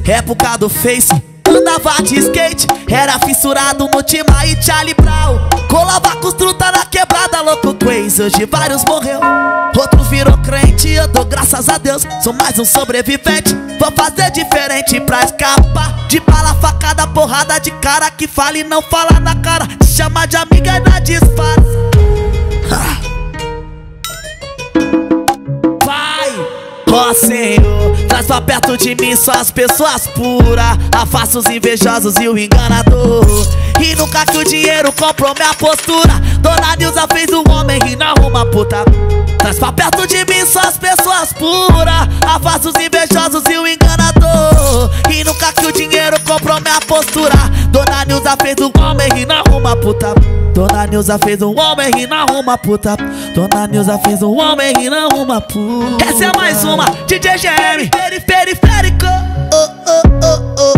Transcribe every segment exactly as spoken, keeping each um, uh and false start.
época do Face. Andava de skate, era fissurado no Tima e Charlie Brown. Colava com os truta na quebrada, louco Crazy. Hoje vários morreu, outros virou crente. Eu dou graças a Deus, sou mais um sobrevivente. Vou fazer diferente pra escapar de bala, facada, porrada de cara que fala e não fala na cara. Te chama de amiga e dá disfarce. Ó Senhor, traz pra perto de mim só as pessoas puras. Afasta os invejosos e o enganador. E nunca que o dinheiro comprou minha postura. Dona Nilza fez o homem e não uma puta. Traz pra perto de mim só as pessoas puras. Afasta os invejosos e o enganador. E nunca que o dinheiro comprou minha postura. Dona Nilza fez o homem e não uma puta. Dona Nilza fez um homem e não uma puta. Dona Nilza fez um homem e não uma puta. Essa é mais uma, D J G M, peri periférico. Oh, oh, oh, oh,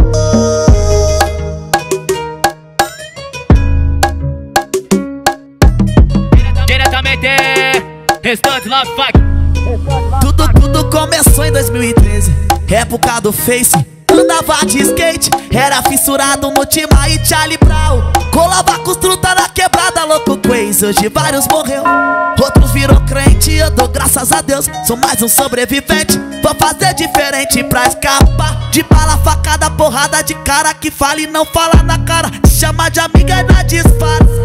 oh. Diretamente, Restante Love Fuck. Tudo, tudo começou em dois mil e treze, época do Face. Andava de skate, era fissurado no Tima e Charlie Brown. Colava com os truta na quebrada, louco Crazy. Hoje vários morreu, outros virou crente. Eu dou graças a Deus, sou mais um sobrevivente. Vou fazer diferente pra escapar de bala, facada, porrada de cara que fala e não fala na cara. Te chama de amiga e dá disfarce.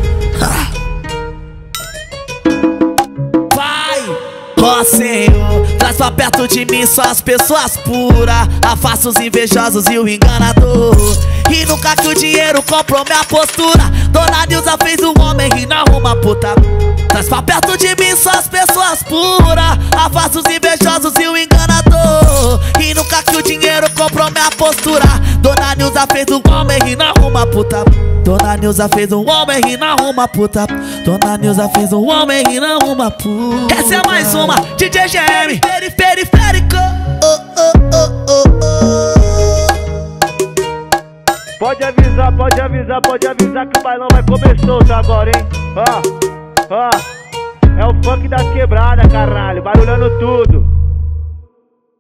Ó Senhor, traz pra perto de mim só as pessoas puras. Afasta os invejosos e o enganador. E nunca que o dinheiro comprou minha postura. Dona Nilza fez o homem e não uma puta. Traz pra perto de mim só as pessoas puras. Afasta os invejosos e o enganador. E nunca que o dinheiro comprou minha postura. Dona Nilza fez um homem e não uma puta. Dona Nilza fez um homem e não uma puta. Dona Nilza fez um homem e não uma puta. Essa é mais uma, D J G M, peri periférico. Oh, oh, oh, oh, oh. Pode avisar, pode avisar, pode avisar que o bailão vai começar solto agora, hein? Ó, ó, é o funk das quebradas, caralho, barulhando tudo.